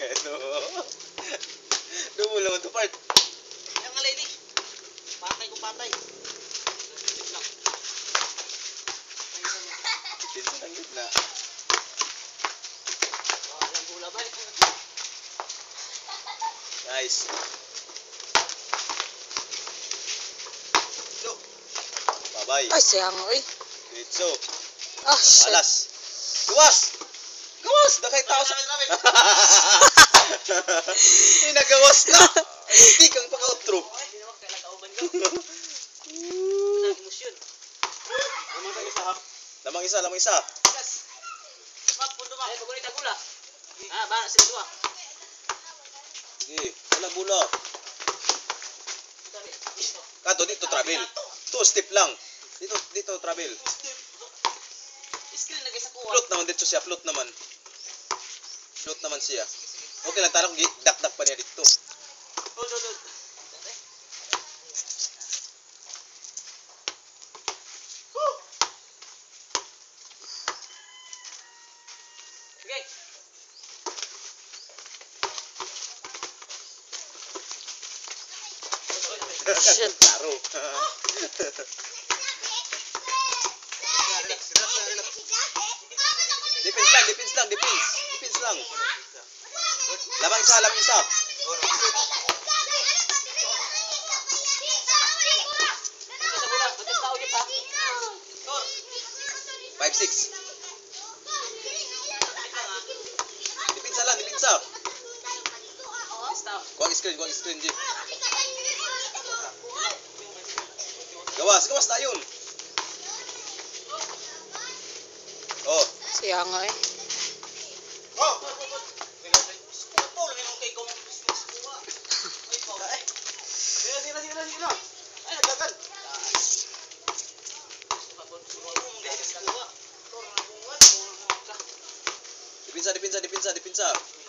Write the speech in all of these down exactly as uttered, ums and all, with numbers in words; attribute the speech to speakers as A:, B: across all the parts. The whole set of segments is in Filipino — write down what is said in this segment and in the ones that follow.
A: Ano? Dumo naman to part.
B: Yang nga lady. Patay ko patay.
A: Pinsan ang gitna.
B: Oh, yang bola ba?
A: Nice.
B: Go.
A: Bye-bye.
C: Ay, sayang oy.
A: Ditso.
C: Ah, shit.
A: Alas. Gawas! Gawas! Dakay tao sa... Hindi nagawas na! Hindi kang paka-outro.
B: Hindi naman kailan kauban ko. Ang emosyon. Lamang tayo isa ha?
A: Lamang isa, lamang isa.
B: Yes. Pak, pundo ba? Ay, pagunit ang gula. Ah, ba, sila dua.
A: Sige, wala bula. Kato, dito travel. Two step lang. Dito, dito travel.
B: Screen lagi sa kuha.
A: Float naman dito siya, float naman. Float naman siya. Okay lang, tanong, dak-dak pa niya dito.
B: Hold, hold, hold. Okay.
C: Shit.
A: Klaro. Defense lang, defense lang, defense. Defense lang. Lamang isa, lamang isa.
B: Sa gula, batis tao niya pa. Score.
A: five six. Depensa lang, depensa.
B: Batis tao.
A: Kuha screen, kuha screen, Jeep. Gawas, gawas na yun. Oh.
C: Sayang oy.
B: Oh. Pul minum kay ko business kuha. Ay ko. Ay. Sila sila sila sila. Ay nagagan.
A: Depensa, depensa, depensa, depensa.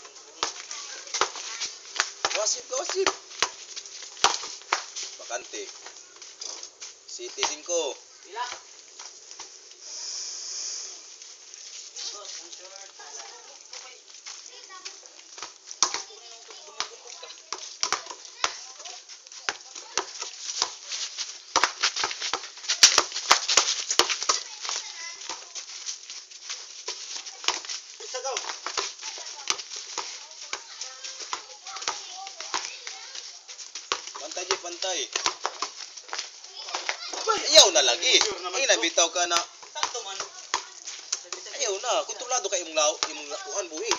A: Gawas, Jeep, gawas, Jeep. Bakante. City cinco.
B: Bila. Sagaw.
A: Pantay, Jeep, pantay. Ayaw na lagi. Ay, nabitaw ka na.
B: Sakto man.
A: Ayaw na. Kontrolado ka imong lao, imong lakuan buhi.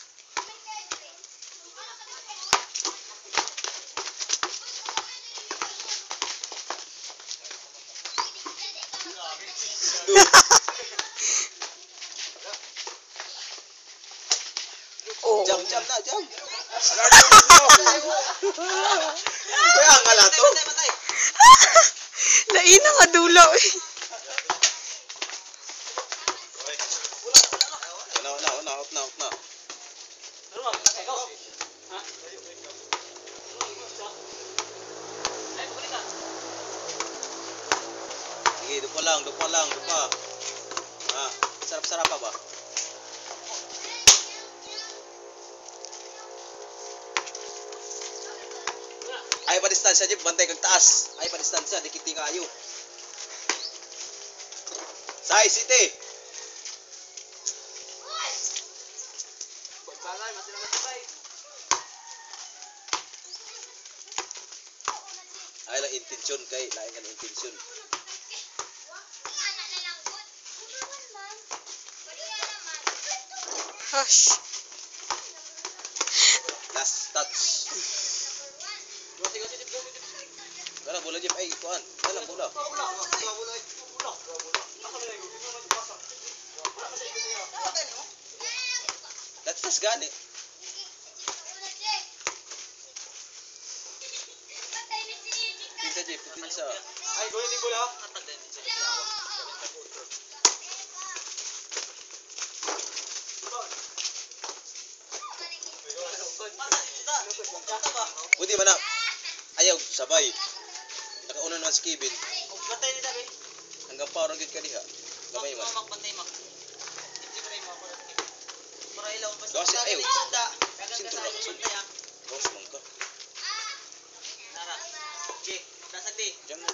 C: Oh.
A: Jam, jam na, jam. Kaya nga lato.
B: Patay, patay.
C: Lain nga dulo eh.
A: Una, una, una, out na, out na.
B: Ano ba? Sagaw. Ha? Ay, pagunit ka.
A: Sige, dupa lang, dupa lang, dupa. Ah, sarap-sarap pa ba? Ay pa distansya, Jeep, bantay kag taas. Ay pa distansya, dikiti kayo. Sai City.
B: Bagay, masih naman sabay.
A: Ay lang intensyon kay, lain kan intensyon.
C: Hush.
A: Last touch. Kana bola, Jeep, ay kuan. Dalang bola. That's gani. Pinsa, Jeep, pinsa.
B: Ay, gawin din bola. Natagdan din sa liyawa. Gawin ka putro.
A: Buti man na. Ayaw sabay. Nakauna naman si Kevin.
B: Batay ni Dabi.
A: Hanggang parang gid ka diha. Gamay man.
B: Mak bantay mak. Hindi pa rin mo ako. Para ilaw pa
A: Gawas,
B: sa
A: ayaw.
B: sanda.
A: Sintro na kasi. Boss man ka.
B: Nara. Okay, dasag di.
A: Diyan na.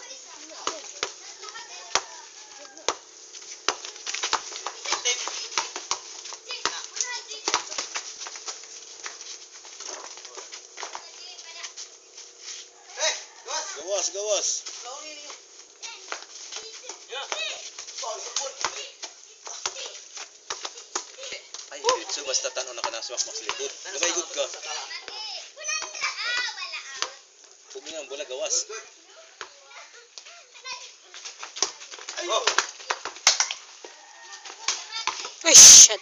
B: Tip. Na. Eh, gawas.
A: Gawas, gawas.
B: Lawan ni. Ya. Paul, Paul.
A: Ay, diretso basta tanong na ka na sumak mas likod. Gamay good ka. Huwag mo nga, bola gawas.
B: Oh.
C: Ay, shit.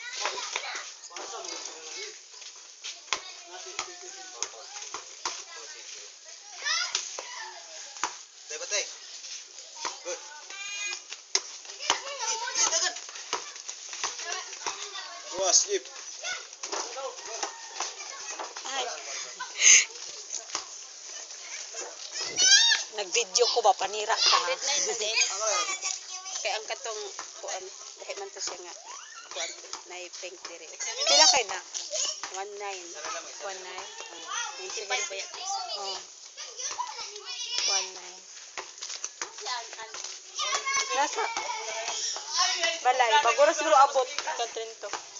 B: Tay batay. Good.
A: Gawas, Jeep.
C: Ay. Nag-video ko ba? Panira ka ha? Kaya ang katong kuan, dahil man to siya nga kuan na pink diri. Pila kay na? one nine. one nine. Oh. Sige ba ya? Oh. one nine. Nasa balay, bagura siguro abot ka trento.